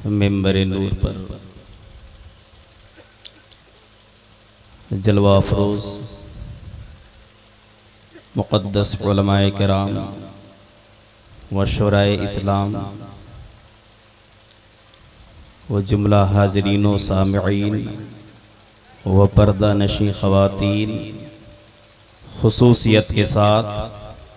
मिंबर नूर पर जलवा अफरोज मुक़द्दस उलमाए किराम व शुराए इस्लाम व जुमला हाज़रीन व सामिईन व पर्दा नशी ख़वातीन खुसूसियत के साथ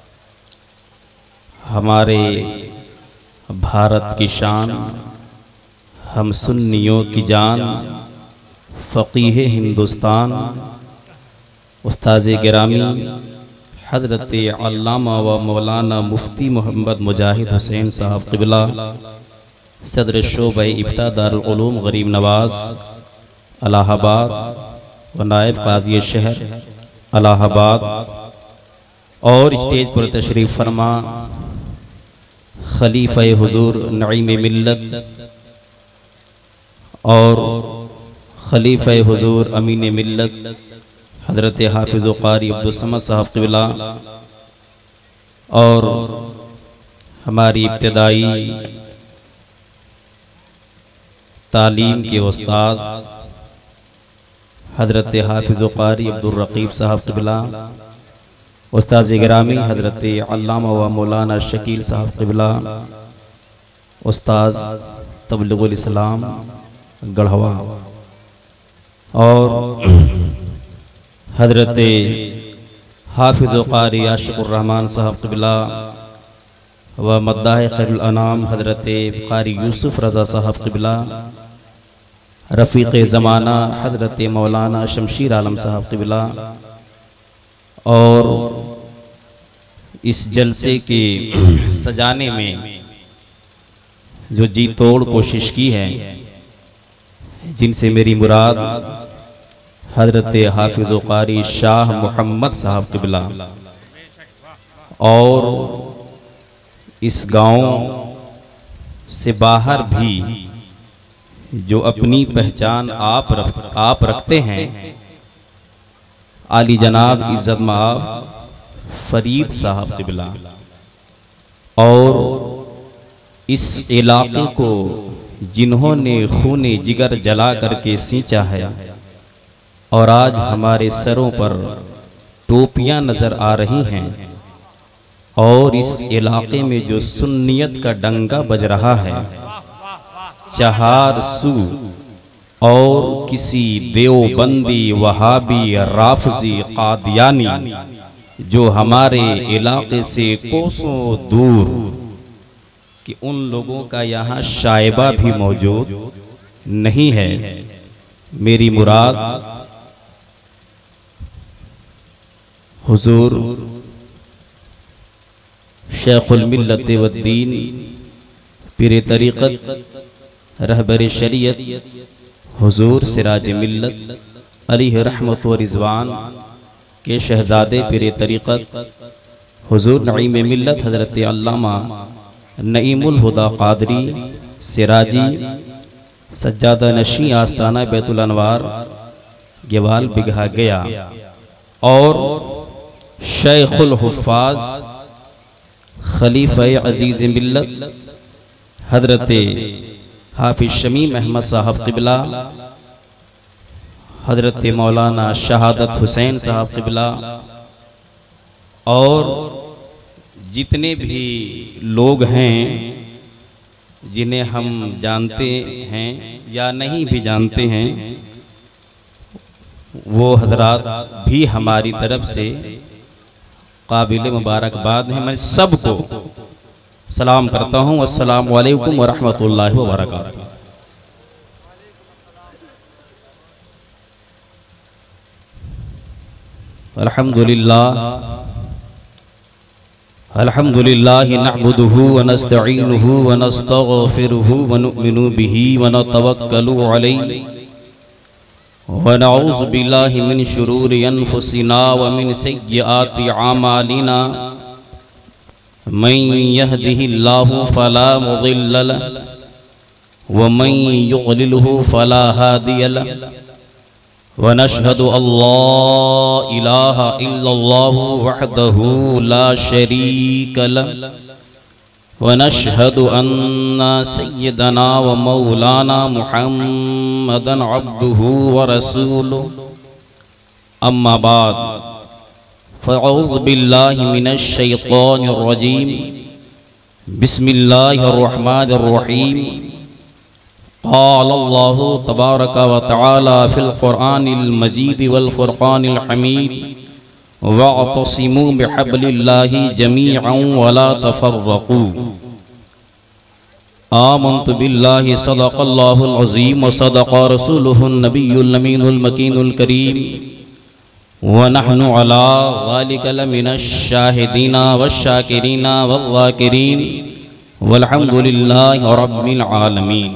हमारे भारत की शान, हम सुन्नियों की जान, फ़क़ीह हिंदुस्तान उस्ताज़े गिरामी हज़रत अल्लामा व मौलाना मुफ्ती मोहम्मद मुजाहिद हुसैन साहब क़िबला सदर शोबा इफ्ता दारुल उलूम गरीब नवाज़ इलाहाबाद व नायब क़ाज़ी शहर इलाहाबाद और स्टेज पर तशरीफ़ फरमा खलीफा हुजूर नईम मिल्लत और खलीफा हुजूर अमीन मिल्लत हज़रत हाफिज़ क़ारी अब्दुल समद साहब क़िबला और हमारी इब्तिदाई तालीम के उस्ताद हज़रत हाफिज़ क़ारी अब्दुल रक़ीब साहब क़िबला, उस्ताद गिरामी हज़रत अल्लामा व मौलाना शकील साहब क़िबला, उस्ताद तबलीगुल इस्लाम गढ़वा और हज़रत हाफिज़ क़ारी आशिक़ुर रहमान साहब क़िबला व मद्दाह खैरुल अनाम हज़रत क़ारी यूसुफ़ रज़ा साहब क़िबला, रफ़ीक़ ज़माना हज़रत मौलाना शमशीर आलम साहब क़िबला और इस जलसे के सजाने में जो जी तोड़ कोशिश की है, जिनसे मेरी मुराद हज़रत हाफिज़ क़ारी शाह मोहम्मद साहब क़िबला और इस गांव से बाहर भी जो अपनी पहचान आप रखते हैं, आली जनाब इज़्ज़त माब फरीद साहब क़िबला और इस इलाके को जिन्होंने खूने जिगर जला करके सींचा है और आज हमारे सरों पर टोपियां नज़र आ रही हैं और इस इलाके में जो सुन्नियत का डंका बज रहा है, चहार सू और किसी देवबंदी वहाबी राफ़ज़ी कादियानी जो हमारे इलाके से कोसों दूर कि उन लोगों का यहाँ शायबा भी मौजूद नहीं है। मेरी मुराद हुजूर शेखुल मिल्लत वद्दीन पीर तरीक़त रहबर शरीयत हुजूर सिराज मिल्लत अलैहि रहमत व रिज़वान के शहजादे पीर तरीक़त हुजूर नईम मिल्लत हज़रत अल्लामा नईमुल हुदा क़ादरी सिराजी सज्जादा नशी आस्ताना बैतुल अनवार गेवाल बिगहा गया और शेखुल हुफ़्फ़ाज़ खलीफा अज़ीज़ मिल्लत हज़रत हाफिज़ शमीम अहमद साहब क़िबला, हज़रत मौलाना शहादत हुसैन साहब क़िबला और जितने भी लोग हैं जिन्हें हम जानते हैं या नहीं भी जानते हैं, वो हजरात भी हमारी तरफ से काबिल मुबारकबाद हैं। मैं सबको सलाम करता हूँ। अस्सलामु अलैकुम व रहमतुल्लाहि व बरकातुहू। अल्हम्दुलिल्लाह नअबुदुहु व नस्तईनुहु व नस्तगफिरुहु व नुमिनु बिही व नतवक्कलु अलैहि व नऊज़ु बिल्लाहि मिन शुरूरि अनफुसिना व मिन सय्यिआति अमालिना मन यहदिहिल्लाहु फला मुदिल्ल लहु व मन युद्लिलहु फला हादिय लहु व नशहदु अल्ला इलाहा इल्लल्लाहु वहदहु ला शरीक लहु वनशहदु अन्ना सय्यदना व मौलाना मुहम्मदन अब्दुहु व रसूलुहु अम्मा बाद फ़अऊज़ु बिल्लाहि मिनश शैतानिर रजीम बिस्मिल्लाहिर रहमानिर रहीम क़ाल अल्लाहु तबारक व तआला फ़िल क़ुरआनिल मजीद वल फ़ुरक़ानिल हमीद वअतसिमू बिहब्लिल्लाहि जमीअन वला तफ़र्रक़ू आमन्तु बिल्लाहि सदक़ल्लाहुल अज़ीम व सदक़ रसूलुहुन नबियुल अमीनुल मकीनुल करीम व नहनु अला ज़ालिका लमिनश शाहिदीना वश्शाकिरीना वज़्ज़ाकिरीन वल्हम्दुलिल्लाहि रब्बिल आलमीन।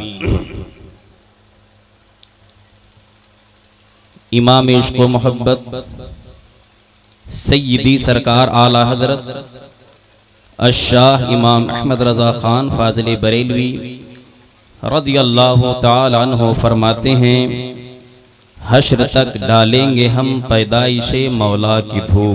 इमाम इश्क़ व मोहब्बत सय्यदी सरकार आला हज़रत अशाह इमाम अहमद रज़ा ख़ान फ़ाज़िल बरेलवी रज़ियल्लाहु ताला अन्हु फरमाते हैं, हश्र तक डालेंगे हम पैदाइशे मौला की धूम,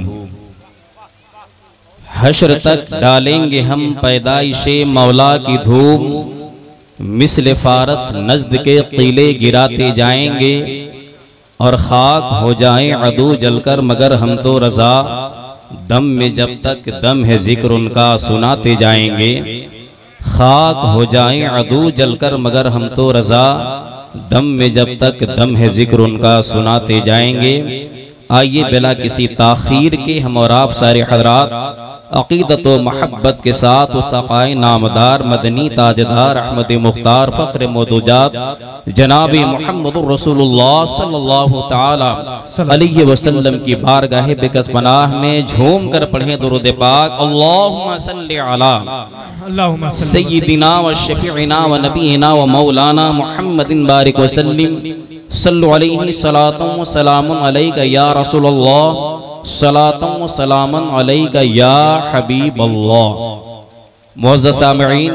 हश्र तक डालेंगे हम पैदाइशे मौला की धूम, मिस्ल फारस नज़्द के क़िले गिराते जाएंगे और खाक हो जाएं अदू जलकर मगर हम तो रज़ा, दम में जब तक दम है जिक्र उनका सुनाते जाएंगे, खाक हो जाएं अदू जलकर मगर हम तो रज़ा, दम में जब तक दम है जिक्र उनका सुनाते जाएंगे। आइए बिला किसी ताख़ीर के हम और आप सारे हज़रात अक़ीदत व महब्बत के साथ उस आक़ाए नामदार मदनी ताजदार अहमद मुख्तार फ़ख्र मौदूजात जनाबी मुहम्मदुर रसूलुल्लाह सल्लल्लाहु ताला अलैहि वसल्लम की बारगाह बेकस पनाह में झूम कर पढ़ें दुरूद पाक। अल्लाहुम्मा सल्लि अला सय्यिदिना व शफ़ीइना व नबीना व मौलाना मुहम्मदिन बारिक व सल्लिम सल्लु अलैहि सलातुन व सलामुन अलैका या रसूलल्लाह सलातुन व सलामुन अलैका या हबीबल्लाह। मुअज़्ज़ज़ सामिईन,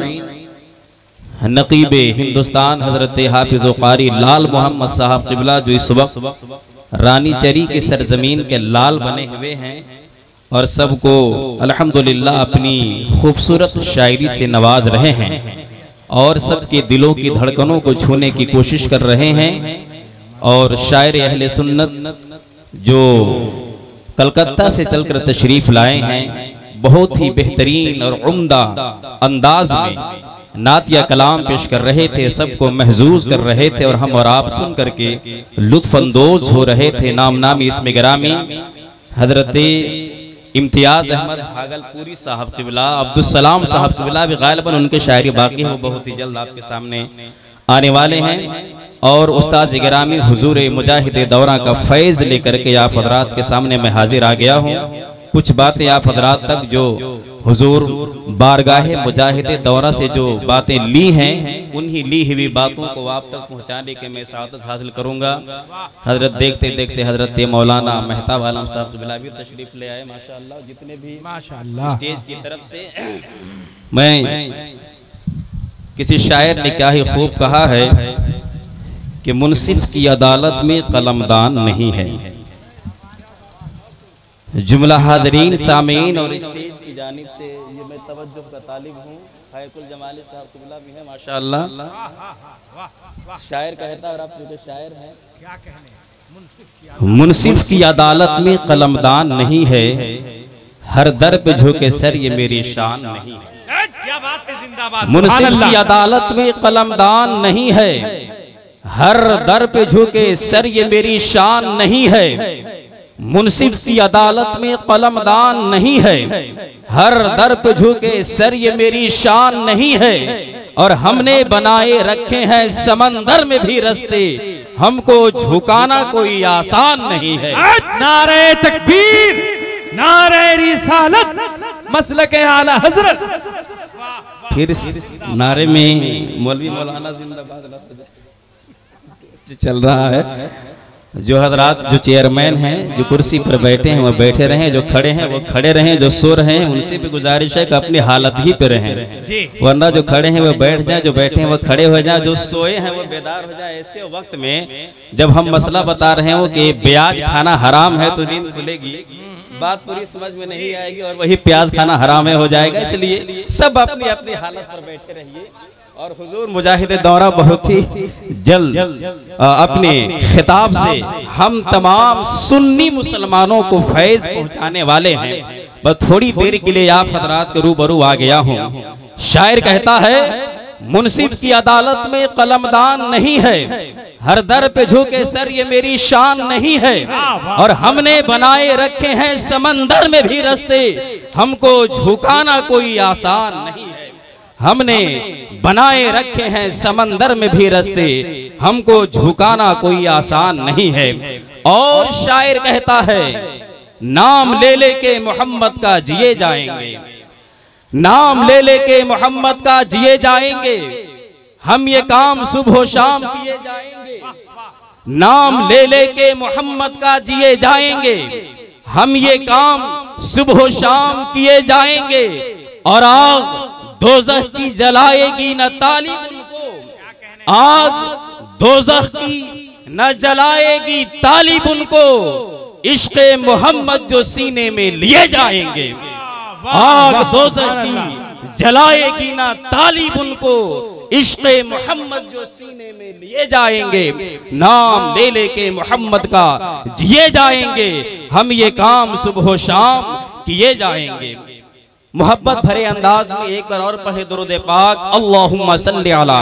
नक़ीबे हिंदुस्तान हज़रत हाफिज़ व क़ारी लाल मोहम्मद साहब क़िबला जो इस वक्त रानी चरी के सरजमीन के लाल बने हुए हैं और सबको अल्हम्दुलिल्लाह अपनी खूबसूरत शायरी से नवाज रहे हैं और सबके दिलों की धड़कनों को छूने की कोशिश कर रहे हैं। और शायर अहले सुन्नत जो कलकत्ता से चलकर तशरीफ लाए हैं, बहुत ही बेहतरीन और उम्दा अंदाज में नातिया कलाम पेश कर रहे थे, सबको महजूज कर रहे थे और हम और आप सुन करके लुत्फ अंदोज हो रहे थे। नाम नामी इसमें गिरामी हजरत इम्तियाज अहमद भागलपुरी साहब क़िबला, अब्दुल सलाम साहब क़िबला भी गालिबन उनके शायरी बाकी है, वो बहुत ही जल्द आपके सामने आने वाले हैं। और उस्ताद गिरामी हुजूर मुजाहिद दौरा का फैज़ लेकर के आप हज़रात के सामने मैं हाजिर आ गया हूँ। कुछ बातें आप हज़रात तक जो हुजूर बारगाह मुजाहिद दौरा से जो बातें ली हैं, उन्हीं ली हुई बातों को आप तक पहुँचाने के मैं सादत हासिल करूँगा। हजरत देखते देखते हजरत मौलाना मेहताब आलम साहब क़िबला भी तशरीफ ले आए माशाअल्लाह। जितने भी माशाअल्लाह स्टेज की तरफ से, मैं किसी शायर ने क्या ही खूब कहा है कि मुनसिफ की अदालत में कलमदान नहीं है। जुमला हाज़रीन सामीन और स्टेज की जानिब से ये मैं तवज्जुह का तालिब हूँ। हायकुल जमाली साहब क़िबला भी है माशाअल्लाह। शायर कहता है और आप जो शायर हैं क्या कहने, मुनसिफ की अदालत में कलमदान नहीं है, हर दर पे झुके सर ये मेरी शान नहीं है। क्या बात है, जिंदाबाद। मुनसिफ की अदालत में कलमदान नहीं है, हर दर पे झुके सर ये मेरी शान नहीं है। मुनसिफ की अदालत में कलमदान नहीं है, हर दर पे झुके सर ये मेरी शान नहीं है। और हमने बनाए रखे हैं समंदर में भी रास्ते, हमको झुकाना कोई आसान नहीं है। नारे तकबीर, नारे रिसालत, मसलक आला हजरत। फिर नारे में मौलवी मौलाना जिंदाबाद चल रहा है। जो हजरात जो चेयरमैन हैं, जो कुर्सी पर बैठे हैं वो बैठे रहें, जो खड़े हैं वो खड़े रहें, जो सो रहे हैं उनसे भी गुजारिश है कि अपनी हालत ही पे रहें, वरना जो खड़े हैं वो बैठ जाएं, जो बैठे हैं वो खड़े हो जाएं, जो सोए हैं वो बेदार हो जाएं। ऐसे वक्त में जब हम मसला बता रहे हो कि ब्याज खाना हराम है तो नींद खुलेगी, बात पूरी समझ में नहीं आएगी और वही प्याज खाना हराम हो जाएगा। इसलिए सब अपनी अपनी हालत पर बैठे रहिए। और हुजूर मुजाहिद दौरा बहुत ही जल्द अपने खिताब से हम तमाम सुन्नी मुसलमानों को फैज पहुंचाने वाले हैं। बस थोड़ी देर के लिए आप हजरात के रूबरू आ गया हूं। शायर कहता है, मुंसिफ की अदालत में कलमदान नहीं है, हर दर पे झुके सर ये मेरी शान नहीं है। और हमने बनाए रखे हैं समंदर में भी रास्ते, हमको झुकाना कोई आसान नहीं है। हमने बनाए रखे हैं समंदर में भी रास्ते, हमको झुकाना कोई आसान नहीं है। और शायर कहता है, नाम ले लेके मोहम्मद का जिए जाएंगे, नाम ले लेके मोहम्मद का जिए जाएंगे, हम ये काम सुबह शाम किए जाएंगे। नाम ले लेके मोहम्मद का जिए जाएंगे, हम ये काम सुबह शाम किए जाएंगे। और आग दोज़ख की जलाएगी न तालिब उनको, आग दोज़ख की न जलाएगी तालिब उनको, इश्क़े मोहम्मद जो सीने में लिए जाएंगे। आग दोज़ख की जलाएगी ना तालिब उनको, इश्क़े मोहम्मद जो सीने में लिए जाएंगे। नाम ले लेके मोहम्मद का जिए जाएंगे, हम ये काम सुबह शाम किए जाएंगे। मोहब्बत भरे अंदाज में एक बार और पढ़े दुरूद पाक, अल्लाहुम्मा सल्ली अला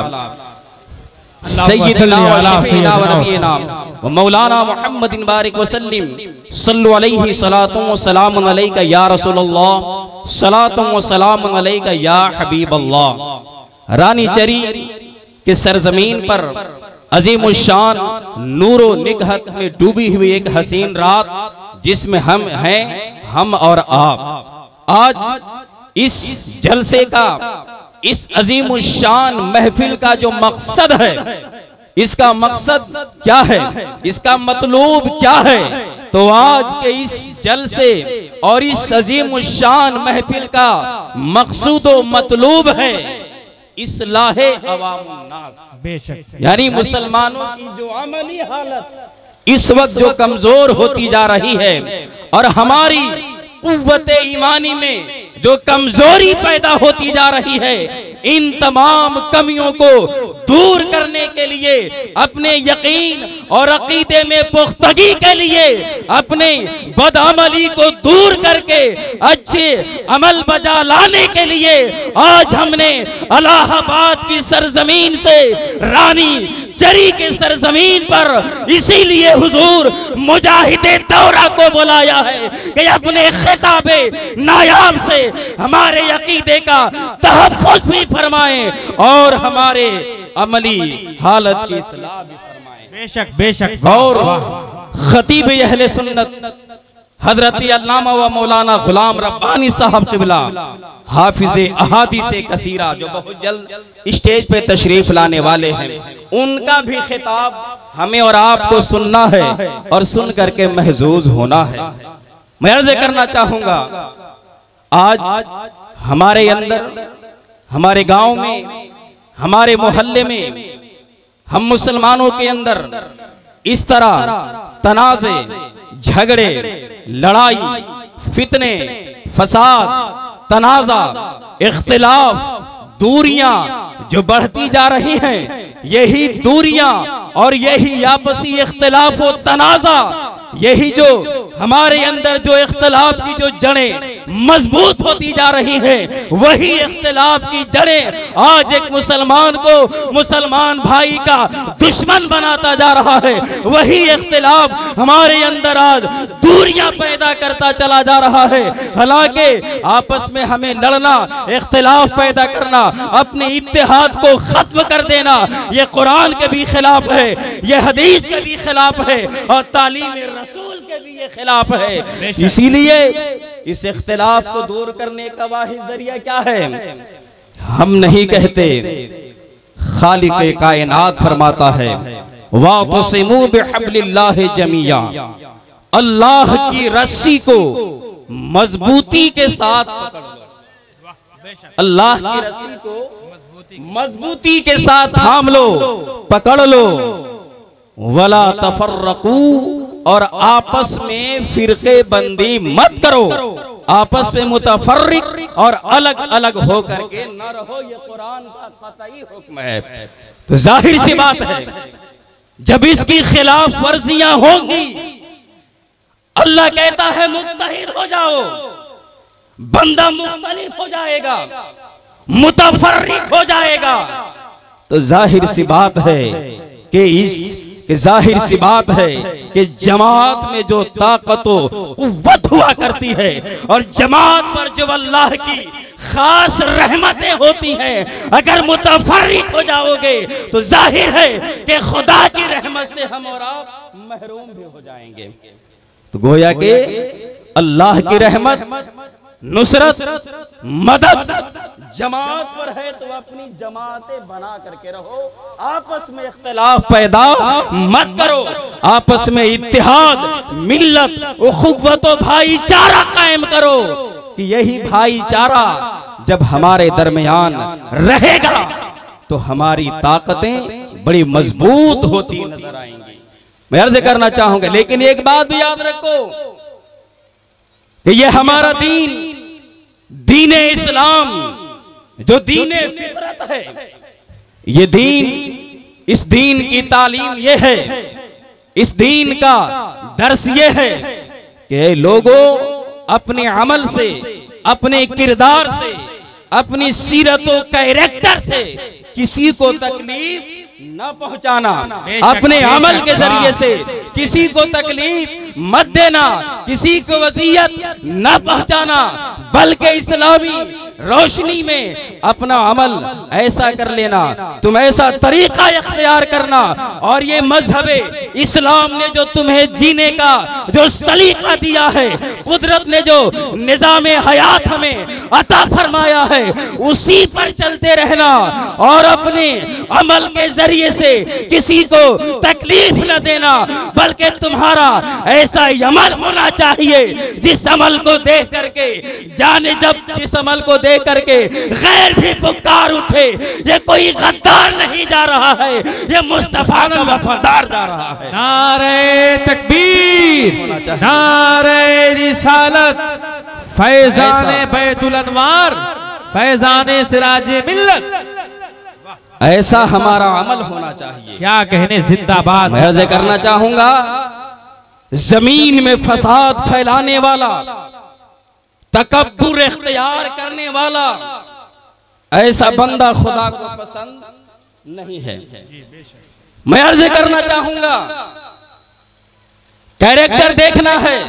सय्यिदना व शफीना व नबीना व मौलाना मुहम्मदिन बारिक व सल्लिम, सल्लु अलैहि सलातु व सलामुन अलैका या रसूलल्लाह, सलातु व सलामुन अलैका या हबीबल्लाह। रानी चरी के सरजमीन पर अजीमुशान नूरो निगहत में डूबी हुई एक हसीन रात, जिसमें हम हैं, हम और आप। आज इस जलसे का, इस अजीमुशान महफिल का जो मकसद है, इसका मकसद क्या है, इसका मतलूब क्या है, तो आज के इस जलसे और इस अजीमुशान महफिल का मकसूद व मतलूब है इस्लाहे अवामुन्नास। बेशक, यानी मुसलमानों की जो अमली हालत इस वक्त जो कमजोर होती जा रही है और हमारी कुव्वत ईमानी में जो कमजोरी पैदा होती जा रही है, इन तमाम कमियों को दूर करने के लिए, अपने यकीन और अकीदे में पुख्तगी के लिए, अपने बदअमली को दूर करके अच्छे अमल बजा लाने के लिए आज हमने इलाहाबाद की सरजमीन से रानी चरी के सरजमीन पर इसीलिए हुजूर मुजाहिदे दौरा को बुलाया है कि अपने खिताबे नायाब से हमारे अकीदे का तहफ़्फ़ुज़ भी फरमाएं और हमारे अमली हालत की इस्लाह भी फरमाएं। बेशक बेशक। और खतीब अहले सुन्नत हजरत अल्लामा व मौलाना गुलाम रब्बानी साहब क़िबला हाफिज़े अहादीसे कसीरा, जो बहुत जल्द स्टेज पे तशरीफ लाने वाले हैं, उनका भी खिताब हमें और आपको सुनना है और सुन करके महजूज होना है। मैं अर्ज़ करना चाहूंगा, आज हमारे अंदर, हमारे गांव में, हमारे मोहल्ले में, हम मुसलमानों के अंदर इस तरह तनाज़े, झगड़े, लड़ाई, फितने, फसाद, तनाज़ा, इख्तिलाफ, दूरियां जो बढ़ती जा रही हैं, यही दूरियां और यही आपसी इख्तिलाफ और तनाज़ा, यही जो हमारे अंदर जो इख्तिलाफ की जो जड़ें मजबूत होती जा रही हैं, वही इख्तिलाफ की जड़ें आज एक मुसलमान को मुसलमान भाई का दुश्मन बनाता जा रहा है। वही इख्तिलाफ हमारे अंदर आज दूरियां पैदा करता चला जा रहा है। हालांकि आपस में हमें लड़ना, इख्तिलाफ पैदा करना, अपने इत्तेहाद को खत्म कर देना, यह कुरान के भी खिलाफ है, यह हदीस के भी खिलाफ है और तालीम रसूल के भी ये खिलाफ है। इसीलिए इस इख्तिलाफ को दूर करने का वाहिद जरिया क्या है? हम नहीं कहते, खालिक़े कायनात फरमाता है, वातसिमू बिहब्लिल्लाहि जमीया, अल्लाह की रस्सी को मजबूती के साथ पकड़ लो। अल्लाह की रस्सी को मजबूती के साथ थाम लो, पकड़ लो। वला तफर्रकू, और आपस में फिरके बंदी मत करो, आपस में मुतफर्रिक और अलग अलग हो करके न रहो, ये कुरान का कतई हुक्म है। तो जाहिर सी बात है जब इसकी खिलाफ वर्जियां होंगी, अल्लाह कहता है मुत्तहिद हो जाओ, बंदा मुख्तलिफ हो जाएगा, मुतफर्रिक हो जाएगा। तो जाहिर सी बात है कि जाहिर सी बात है कि जमात में जो ताकत कुव्वत हुआ करती है और जमात पर जो अल्लाह की खास रहमतें होती हैं, अगर मुतफर्रिक हो जाओगे तो जाहिर है कि खुदा की रहमत से हम और आप महरूम भी हो जाएंगे। तो गोया के अल्लाह की रहमत, नुसरत, मदद जमात पर है तो अपनी जमातें बना करके रहो, आपस में इख्तिलाफ पैदा मत करो, आपस में इत्तिहाद, मिल्लत, उखुव्वत व भाईचारा कायम करो कि यही भाईचारा जब हमारे दरमियान रहेगा तो हमारी ताकतें बड़ी मजबूत होती नजर आएंगी। मैं अर्ज करना चाहूंगा, लेकिन एक बात भी याद रखो कि ये हमारा दीन, दीन इस्लाम, जो दीन फितरत है, ये दीन, इस दीन की तालीम ये है, इस दीन का दर्स ये है कि लोगों अपने अमल से, अपने किरदार से, अपनी सीरत और कैरेक्टर से किसी को तकलीफ न पहुंचाना, अपने अमल के जरिए से किसी को तकलीफ मत देना, किसी को वसीयत न पहुंचाना, बल्कि इस्लामी रोशनी में अपना अमल ऐसा कर लेना, तुम ऐसा तरीका इख्तियार करना। और ये मजहब इस्लाम ने जो तुम्हें जीने का जो सलीका दिया है, कुदरत ने जो निजाम हयात हमें अता फरमाया है, उसी पर चलते रहना और अपने अमल के जरिए से किसी को तकलीफ न देना, बल्कि तुम्हारा ऐसा अमल होना चाहिए जिस अमल को देख करके जाने, जब जिस अमल को देख करके गैर भी पुकार उठे, ये कोई गद्दार नहीं जा रहा है, ये मुस्तफा का वफादार जा रहा है। नारे तकबीर, नारे रिसालत, फैजाने बैतुल अनवार, फैजाने सिराजे मिल्लत, ऐसा हमारा अमल होना चाहिए। क्या कहने, जिंदाबाद। मैं अर्ज़ करना चाहूंगा, जमीन में फसाद फैलाने वाला, तकब्बुर इख्तियार करने वाला, ऐसा बंदा खुदा को पसंद नहीं है। मैं अर्ज़ करना चाहूंगा, कैरेक्टर देखना है,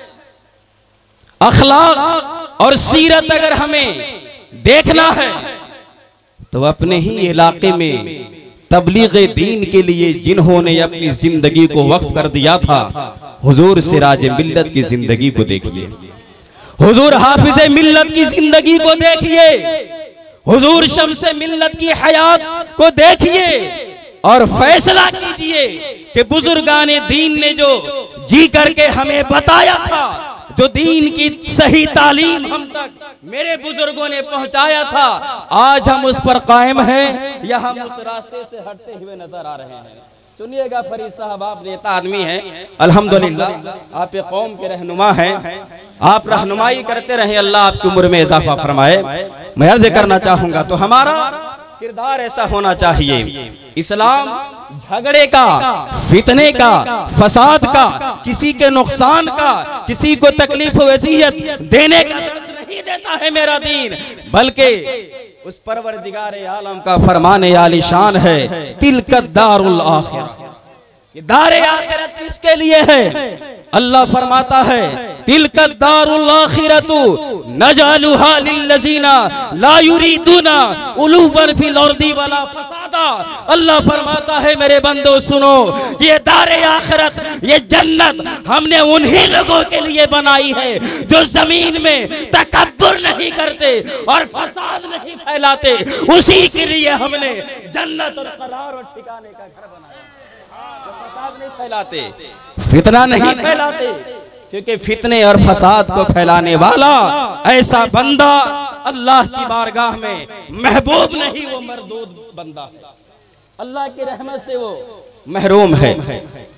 अखलाक और सीरत अगर हमें देखना है तो अपने ही इलाके में तबलीग दीन के लिए जिन्होंने अपनी जिंदगी को वक्फ कर दिया था, हुजूर सिराज मिल्लत की जिंदगी को देखिए, हुजूर हाफिज मिल्लत की जिंदगी को देखिए, हुजूर शम्स मिल्लत की हयात को देखिए और फैसला कीजिए कि बुजुर्गाने दीन ने जो जी करके हमें बताया था, जो दीन की सही तालीम हम तक मेरे बुजुर्गों ने पहुंचाया था, आज हम उस पर कायम हैं या हम उस रास्ते से हटते हुए नजर आ रहे हैं। सुनिएगा फरीद साहब, आप नेता आदमी हैं, अल्हम्दुलिल्लाह आप एक कौम के रहनुमा हैं, आप रहनुमाई करते रहे, अल्लाह आपकी उम्र में इजाफा फरमाए। मैं अर्ज करना चाहूंगा, तो हमारा किरदार ऐसा होना चाहिए, इस्लाम झगड़े का, फितने का, फसाद का, किसी के नुकसान का, किसी को तकलीफ वसीयत देने का नहीं देता है मेरा दीन, बल्कि उस परवरदिगार आलम का फरमान आलिशान है, तिलकद दारुल आखिरह, ये दारे आखिरत किसके लिए है? अल्लाह फरमाता है, तिलकद दारुल आखिरतु नजालुहा लिल्लज़ीना ला युरीदुना उलुवन फिल अर्दी वला फसादा। अल्लाह फरमाता है, मेरे बंदो सुनो, ये दारे आखिरत, ये जन्नत हमने उन्हीं लोगों के लिए बनाई है जो जमीन में तकब्बुर नहीं करते और फसाद नहीं फैलाते। उसी के लिए हमने जन्नत और करार और ठिकाने का घर बनाया, जो फसाद नहीं फैलाते, फितना नहीं फैलाते, क्योंकि फितने और फसाद को फैलाने वाला ऐसा बंदा अल्लाह की बारगाह में महबूब नहीं, वो मरदूद बंदा है, अल्लाह की रहमत से वो महरूम है।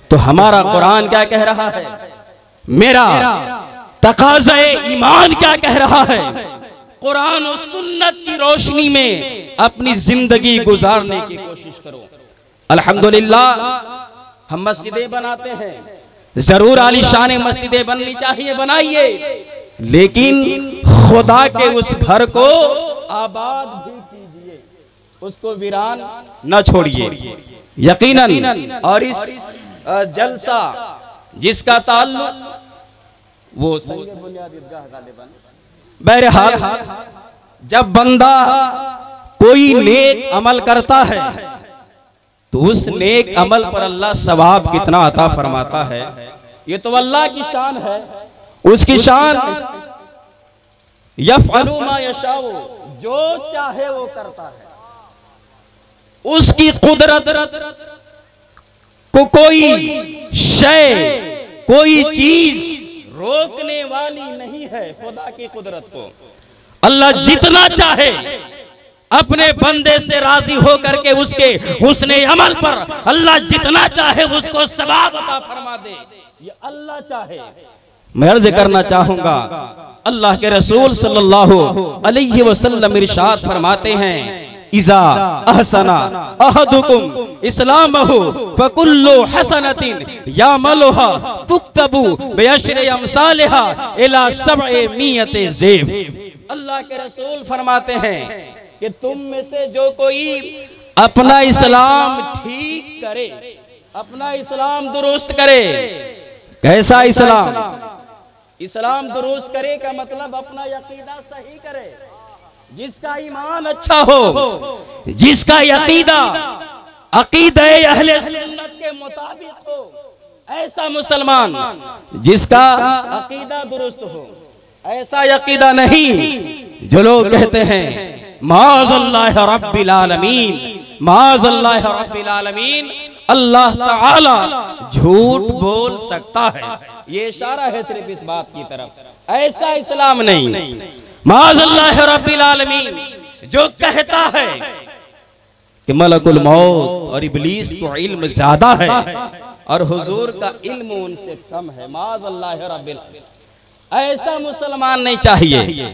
तो हमारा कुरान क्या कह रहा है, मेरा तकाज़े ईमान क्या कह रहा है, कुरान और सुन्नत की रोशनी में अपनी जिंदगी गुजारने की कोशिश करो। अल्हम्दुलिल्लाह हम मस्जिदें बनाते हैं, जरूर आलीशान मस्जिदें बननी चाहिए, बनाइए, लेकिन खुदा के उस घर को आबाद भी कीजिए, उसको वीरान न छोड़िए। यकीनन और इस जलसा जिसका ताल्लुक वो बहरहाल जब बंदा कोई नेक अमल करता है तो उस नेक अमल पर अल्लाह सवाब कितना अता फरमाता है, ये तो अल्लाह की शान है। उसकी शान यफ़अलु मा यशाउ, जो चाहे वो करता है। उसकी कुदरत को कोई शय, कोई चीज रोकने वाली नहीं है। खुदा की कुदरत को अल्लाह जितना चाहे अपने बंदे से राजी होकर के उसके हुस्ने अमल पर अल्लाह जितना चाहे उसको सवाब अता फरमा दे, ये अल्लाह चाहे। मैं अर्ज करना चाहूंगा, अल्लाह के रसूल सल्लल्लाहु अलैहि वसल्लम इरशाद फरमाते हैं, इज़ा अहसना अहदुकुम इस्लामहु फकुल्लु हसनतिन यामलुहा तुक्तबु बिअश्रि अमसालिहा इला सब'i मियति ज़ैफ। अल्लाह के रसूल फरमाते हैं कि तुम में से जो कोई अपना इस्लाम ठीक करे, अपना इस्लाम दुरुस्त करे। कैसा इस्लाम? इस्लाम दुरुस्त करे का मतलब अपना यकीदा सही करे, जिसका ईमान अच्छा हो, जिसका यकीदा अकीदा अहले सुन्नत के मुताबिक हो, ऐसा मुसलमान जिसका अकीदा दुरुस्त हो। ऐसा यकीदा नहीं जो लोग कहते हैं माज़ल्लाह रब्बिल आलमीन, माज़ल्लाह रब्बिल आलमीन, अल्लाह ताला झूठ बोल सकता है। ये इशारा है सिर्फ इस बात की तरफ। ऐसा इस्लाम नहीं। माज़ल्लाह रब्बिल आलमीन जो कहता है कि मलकुल मौत और इब्लीस को इल्म ज्यादा है और हुजूर का इल्म उनसे कम है, माज़ल्लाह रब्बिल आलमीन, ऐसा मुसलमान नहीं चाहिए।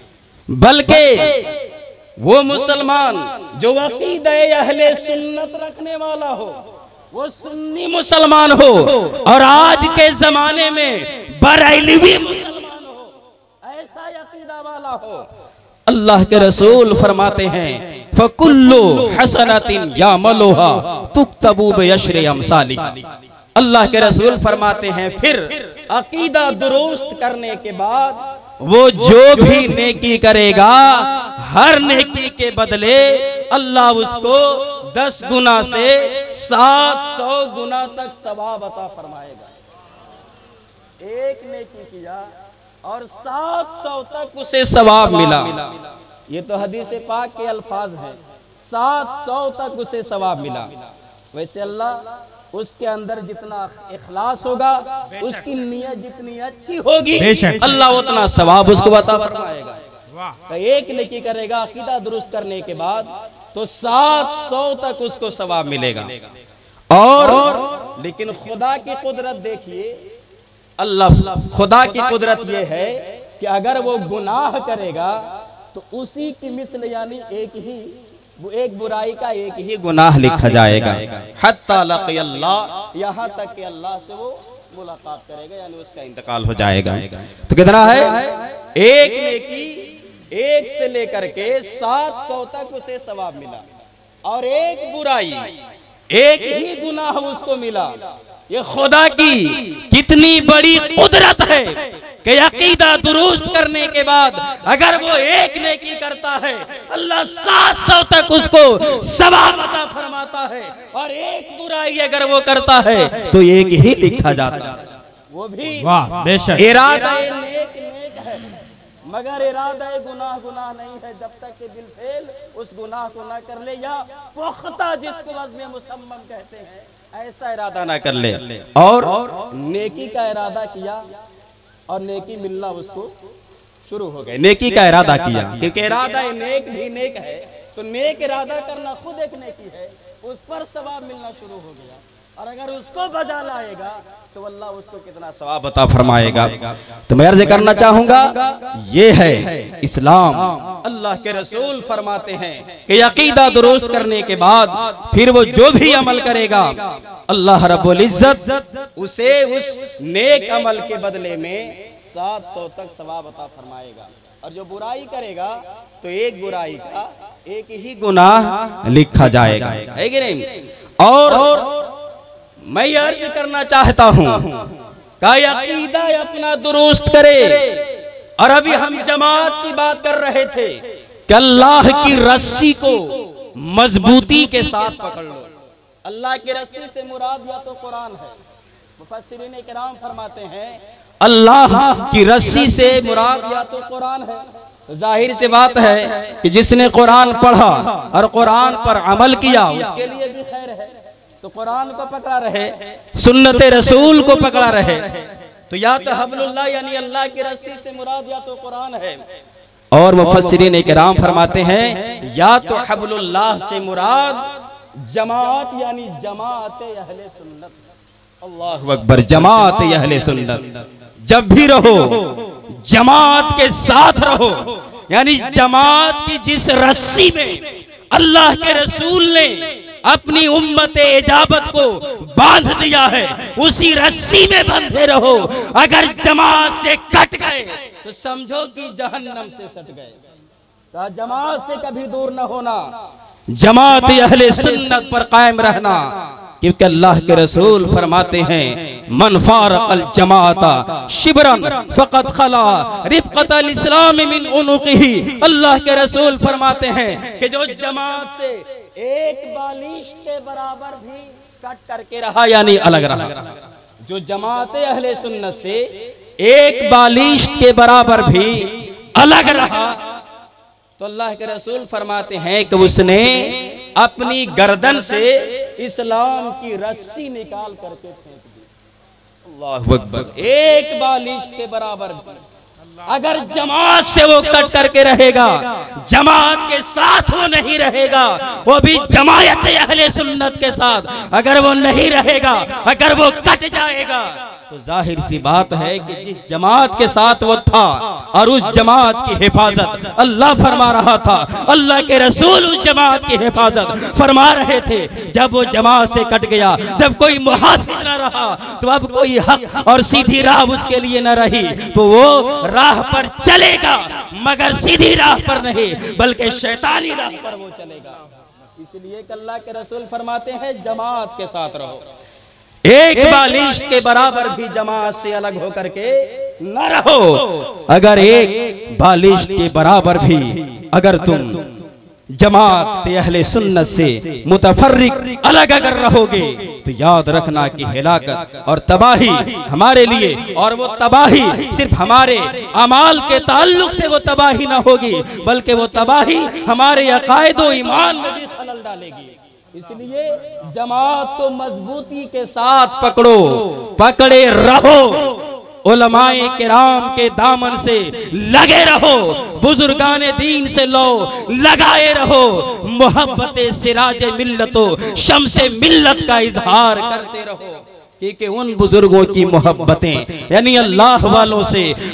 बल्कि वो मुसलमान जो अकीदा अहले सुन्नत रखने वाला हो, वो सुन्नी मुसलमान हो और आज के जमाने में बरेलवी मुसलमान हो, ऐसा अकीदा वाला हो। अल्लाह के रसूल फरमाते हैं फकुल्लु हसनतिन यामलुहा तुक्तबु बिअश्रि अमसालिहा। अल्लाह के रसूल फरमाते हैं फिर अकीदा दुरुस्त करने के बाद वो जो भी नेकी करेगा, हर नेकी के बदले अल्लाह उसको 10 गुना से 700 गुना तक सवाब अता फरमाएगा। एक नेकी किया और 700 तक उसे सवाब मिला। ये तो हदीस पाक के अल्फाज हैं, 700 तक उसे सवाब मिला। वैसे अल्लाह उसके अंदर जितना इखलास होगा, उसकी नियत जितनी अच्छी होगी, अल्लाह उतना सवाब उसको अता फरमाएगा। तो एक नेकी करेगा अकीदा दुरुस्त करने के बाद तो 700 तक उसको सवाब मिलेगा। और लेकिन खुदा की कुदरत देखिए, अल्लाह खुदा की कुदरत ये है कि अगर वो गुनाह करेगा तो उसी की मिस्ल यानी एक बुराई का एक ही गुनाह लिखा जाएगा, हत्ता लक़ी अल्लाह, यहाँ तक कि अल्लाह से वो मुलाकात करेगा, यानी उसका इंतकाल हो जाएगा। तो कितना है? एक नेकी 1 से लेकर के 700 तक उसे सवाब मिला और एक बुराई एक ही गुनाह उसको मिला। ये खुदा की कितनी बड़ी कुदरत है कि अकीदा दुरुस्त करने के बाद अगर वो एक नेकी करता है, अल्लाह 700 तक उसको सवाब अता फरमाता है, और एक बुराई अगर वो करता है तो एक ही लिखा जाता है। वो भी इरादा नेक है, मगर इरादा गुनाह गुनाह नहीं है जब तक कि दिल फेल उस गुनाह को ना कर ले, या पुख्ता जिसको वज़्न मुसम्मम कहते हैं, ऐसा इरादा ना कर ले और नेकी का इरादा किया और नेकी मिलना उसको शुरू हो गए। नेकी का इरादा किया क्योंकि इरादा नेक भी नेक है, तो नेक इरादा करना खुद एक नेकी है, उस पर सवाब मिलना शुरू हो गया। और अगर उसको बजा लाएगा तो अल्लाह उसको कितना सवाब अता फरमाएगा। तो मैं अर्ज करना चाहूंगा, ये है इस्लाम। अल्लाह के रसूल फरमाते हैं कि अकीदा दुरुस्त करने के बाद फिर वो जो भी अमल करेगा अल्लाह रब्बुल इज्जत उसे उस नेक अमल के बदले में 700 तक सवाब अता फरमाएगा। और जो बुराई करेगा तो एक बुराई का एक ही गुनाह लिखा जाएगा, है कि नहीं? और मैं अर्ज करना चाहता हूं कि अकीदा अपना दुरुस्त करे। और अभी हम जमात की बात कर रहे थे कि अल्लाह की रस्सी को मजबूती के साथ पकड़ लो। अल्लाह की रस्सी से मुराद या तो कुरान है। मुफस्सिरीन किराम फरमाते हैं अल्लाह की रस्सी से मुराद या तो कुरान है। तो जाहिर सी बात है कि जिसने कुरान पढ़ा और कुरान पर अमल किया उसके लिए भी खैर है। तो कुरान को पकड़ा रहे, सुन्नत रसूल को पकड़ा रहे। तो या तो हब्लुल्लाह यानी अल्लाह की रस्सी से मुराद या तो कुरान है। और मुफस्सिरीन किराम फरमाते हैं या तो हब्लुल्लाह से मुराद जमात यानी जमात अहले सुन्नत। अल्लाहु अकबर, जमात अहले सुन्नत। जब भी रहो जमात के साथ रहो, यानी जमात की जिस रस्सी में अल्लाह के रसूल ने अपनी उम्मत इजाबत को बांध दिया है उसी रस्सी में बंधे रहो। अगर जमात से कट गए तो समझो कि जहन्नम से सट गए। तो जमात से कभी दूर न होना, जमात अहले सुन्नत पर कायम रहना, क्योंकि अल्लाह के रसूल फरमाते हैं मन फारक़ल जमाता शिबरन फ़क़द खला रिफ़क़तल इस्लाम मिन उनुक़िही। अल्लाह के रसूल फरमाते हैं कि जो जमात से एक बालिश के बराबर भी कट करके रहा यानी अलग रहा, जो जमात अहले सुन्नत से एक बालिश के बराबर भी अलग रहा, तो अल्लाह के रसूल फरमाते हैं कि उसने अपनी गर्दन से इस्लाम की रस्सी निकाल करके फेंक दी। अल्लाहु अकबर, एक बालिश के बराबर भी अगर जमात से वो कट करके रहेगा, जमात के साथ वो नहीं रहेगा, वो भी जमायत अहले सुन्नत के साथ अगर वो नहीं रहेगा, अगर वो कट जाएगा, तो जाहिर सी बात है कि जिस जमात के साथ वो था और उस जमात की हिफाजत अल्लाह फरमा रहा था, अल्लाह के रसूल उस जमात की हिफाजत फरमा रहे थे। जब वो जमात से कट गया, जब कोई मुहाफिज न रहा, तो अब कोई हक और सीधी राह उसके लिए न रही, तो वो राह पर चलेगा मगर सीधी राह पर नहीं बल्कि शैतानी राह पर वो चलेगा। इसलिए अल्लाह के रसूल फरमाते हैं जमात के साथ रहो, एक बालिश के बराबर भी जमात से अलग होकर के न रहो। अगर एक बालिश के बराबर भी अगर तुम जमात अहले सुन्नत से मुतफर्रिक अलग अगर रहोगे तो याद रखना कि हिलाकत और तबाही हमारे लिए, और वो तबाही सिर्फ हमारे अमाल के ताल्लुक से वो तबाही ना होगी बल्कि वो तबाही हमारे अकायद व ईमान में भी खलल डालेगी। इसलिए जमात को मजबूती के साथ पकड़ो, पकड़े रहो, उलमाए किराम के दामन से लगे रहो, बुजुर्गाने दीन से लो लगाए रहो, मोहब्बत सिराज मिल्लतो शम्से मिल्लत का इजहार करते रहो, क्योंकि उन बुजुर्गों की मोहब्बतें यानी अल्लाह वालों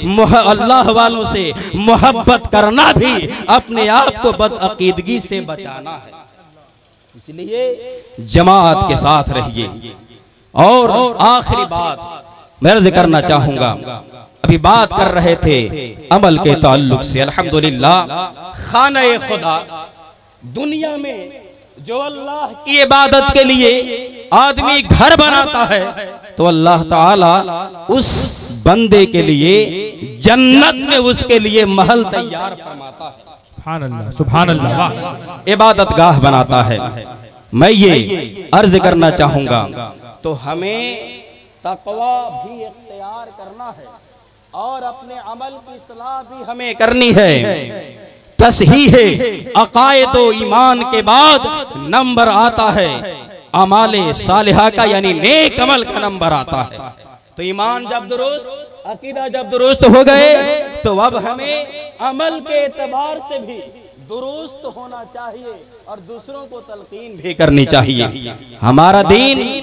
से मोहब्बत करना भी अपने आप को बदअकीदगी से बचाना है। इसलिए जमात के साथ रहिए। और आखिरी बात मैं अर्ज करना चाहूंगा, अभी बात कर रहे थे अमल के ताल्लुक से, अल्हम्दुलिल्लाह खाने खुदा दुनिया में जो अल्लाह की इबादत के लिए आदमी घर बनाता है तो अल्लाह ताला उस बंदे के लिए जन्नत में उसके लिए महल तैयार फरमाता है। सुभान अल्लाह, सुभान अल्लाह, इबादत गाह बनाता है। मैं ये अर्ज करना चाहूंगा, तो हमें तकवा भी इख्तियार करना है और अपने अमल की इस्लाह भी हमें करनी है। तस्हीह अकायद व ईमान के बाद नंबर आता है अमाले सालिहा का, यानी नेक अमल का नंबर आता है। तो ईमान जब दुरुस्त, अकीदा जब दुरुस्त हो गए तो अब हमें अमल के एतबार से भी दुरुस्त होना चाहिए और दूसरों को तलकीन भी करनी चाहिए। हमारा दीन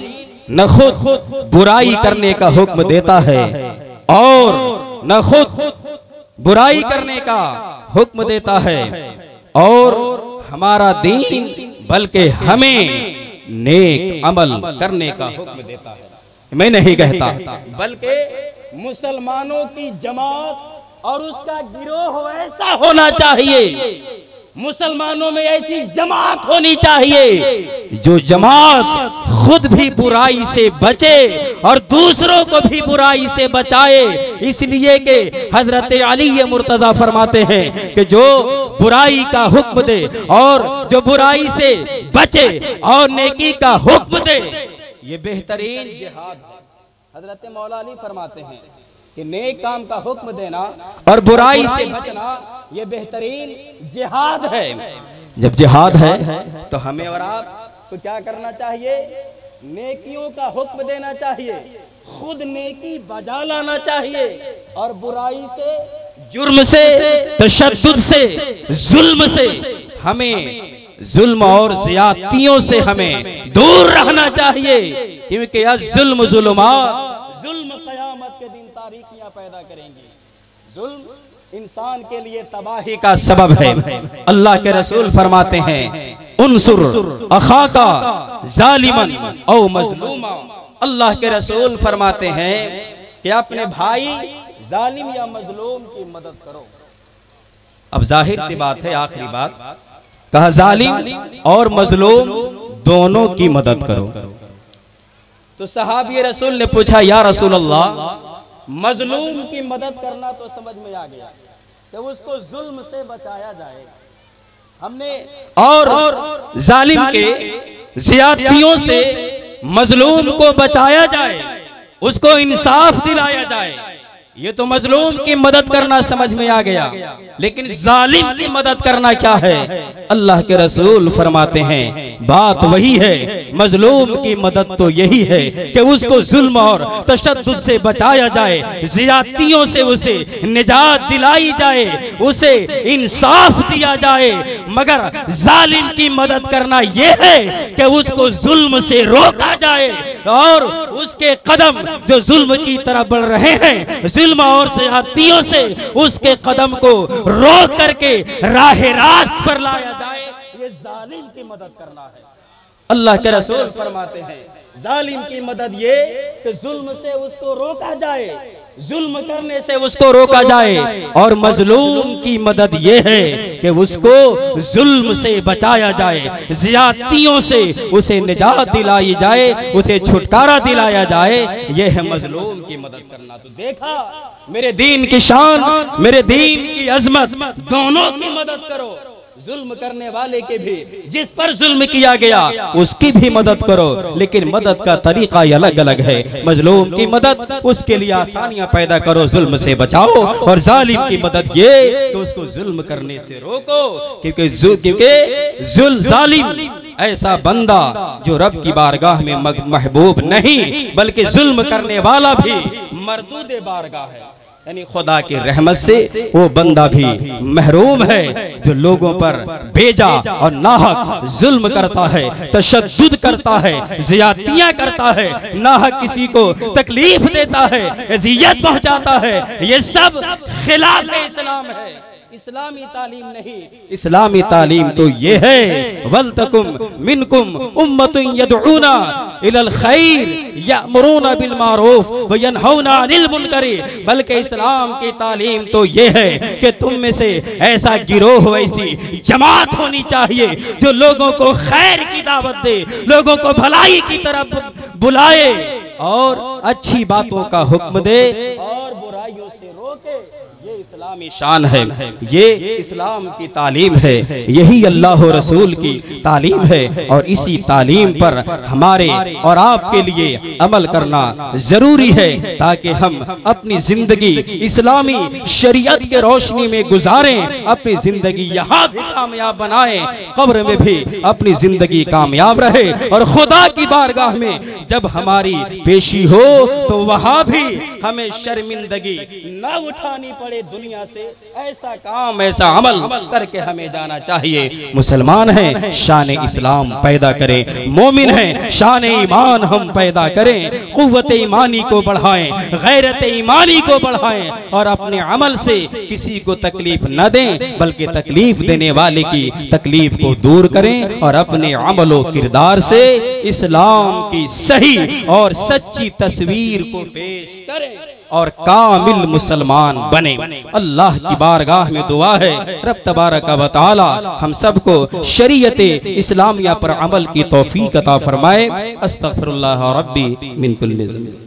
न खुद बुराई करने का हुक्म देता है और न खुद बुराई करने का हुक्म देता है और हमारा दीन बल्कि हमें नेक अमल करने का हुक्म देता है। मैं नहीं कहता, बल्कि मुसलमानों की जमात और उसका गिरोह ऐसा होना चाहिए, मुसलमानों में ऐसी जमात होनी चाहिए जो जमात खुद भी बुराई से बचे और दूसरों को भी बुराई से बचाए। इसलिए कि हजरत अली मुर्तजा फरमाते हैं कि जो बुराई का हुक्म दे और जो बुराई से बचे और नेकी का हुक्म दे, ये बेहतरीन जिहाद है। हजरत मौला अली फरमाते हैं कि नेक काम का हुक्म देना और बुराई से बचना ये बेहतरीन जिहाद है। जब जिहाद है तो हमें और आपको क्या करना चाहिए? नेकियों का हुक्म देना चाहिए, खुद नेकी बजा लाना चाहिए और बुराई से, जुर्म से, तशद्दुद से, जुल्म से, हमें जुल्म और ज़ियादतियों से हमें दूर रहना चाहिए। क्योंकि यह जुल्म जुल्मात, जुल्म क़यामत के दिन तारीकियां पैदा करेंगी। जुल्म इंसान के लिए तबाही का सबब है। अल्लाह के रसूल फरमाते हैं, उनसुर अखाका जालिमन औ मजलूमा। अल्लाह के रसूल फरमाते हैं कि अपने भाई जालिम या मजलूम की मदद करो। अब जाहिर सी बात है, आखिरी बात कहा, जालिम और मजलूम दोनों की मदद करो। तो सहाबी रसूल ने पूछा, या रसूल अल्लाह, मजलूम की मदद करना तो समझ में आ गया कि उसको जुल्म से बचाया जाए, हमने और जालिम के ज़ियादतियों से मजलूम को बचाया जाए, उसको इंसाफ दिलाया जाए। ये तो मजलूम की मदद करना समझ में आ गया, लेकिन जालिम की मदद करना क्या है? अल्लाह के रसूल फरमाते हैं, बात वही है। मजलूम की मदद तो यही है कि उसको जुल्म और तशद्दुद से बचाया जाए, ज़ियादतियों से उसे निजात दिलाई जाए, उसे इंसाफ दिया जाए। मगर जालिम की मदद करना यह है कि उसको जुल्म से रोका जाए और उसके कदम जो जुल्म की तरफ बढ़ रहे हैं, जुल्म और ज़ियादतियों से उसके कदम को रोक करके राह रास्त पर लाया जाए, ये जालिम की मदद करना है। अल्लाह के रसूल फरमाते हैं, जालिम की मदद ये कि जुल्म से उसको रोका जाए, जुल्म करने से उसको रोका जाए, और मजलूम की मदद ये है कि उसको जुल्म से बचाया जाए, ज़ियादतियों से उसे निजात दिलाई जाए, उसे छुटकारा दिलाया जाए। यह है मजलूम की मदद करना। तो देखा मेरे दीन की शान, मेरे दीन की अजमत, दोनों की मदद करो। जुल्म करने वाले के भी, जिस पर जुल्म किया गया उसकी भी मदद करो, लेकिन मदद का तरीका अलग अलग है। मजलूम की मदद, उसके लिए आसानियां पैदा करो, जुल्म से बचाओ, और जालिम की मदद ये कि उसको जुल्म करने से रोको। क्योंकि जालिम ऐसा बंदा जो रब की बारगाह में महबूब नहीं, बल्कि जुल्म करने वाला भी मरदूद बारगाह है, यानी खुदा की रहमत से वो बंदा भी महरूम है जो लोगों पर बेजा और नाहक जुल्म करता है, तशद्दुद करता है, ज़ियादतियां करता है, नाहक किसी को तकलीफ देता है, अज़ियत पहुंचाता है। ये सब खिलाफ इस्लाम है, इस्लामी तालीम नहीं। इस्लामी तालीम तो ये है, वलतकुम मिनकुम उम्मतुन यदऊना इलल खैर यअमुरूना बिल मारूफ व यनहौना अनिल मुनकर। बल्कि इस्लाम की तालीम तो ये है कि तुम में से ऐसा गिरोह, ऐसी जमात होनी चाहिए जो लोगों को खैर की दावत दे, लोगों को भलाई की तरफ बुलाए और अच्छी बातों का हुक्म दे और बुराइयों से रोके। ये इस्लामी शान है, ये इस्लाम की तालीम है, यही अल्लाह रसूल की तालीम है। और इसी तालीम पर हमारे और आपके लिए अमल करना जरूरी है, ताकि हम अपनी जिंदगी इस्लामी शरीयत के रोशनी में गुजारें, अपनी जिंदगी यहाँ भी कामयाब बनाएं, कब्र में भी अपनी जिंदगी कामयाब रहे, और खुदा की बारगाह में जब हमारी पेशी हो तो वहाँ भी हमें शर्मिंदगी न उठानी पड़े दुनिया से ऐसा काम ऐसा अमल करके हमें जाना चाहिए। मुसलमान हैं शान इस्लाम पैदा करें, मोमिन हैं शान ईमान हम पैदा करें, कुव्वत ईमानी को बढ़ाएं, गैरत ईमानी को बढ़ाएं और अपने अमल से किसी को तकलीफ न दें बल्कि तकलीफ देने वाले की तकलीफ को दूर करें और अपने अमलो किरदार से इस्लाम की सही और सच्ची तस्वीर को पेश करें और कामिल मुसलमान बने। अल्लाह की बारगाह में दुआ है रब तबारक व तआला हम सबको शरीयत इस्लामिया पर अमल की तौफीक अता फरमाए। अस्तगफिरुल्लाह रब्बी मिन कुल्लि ज़ंब।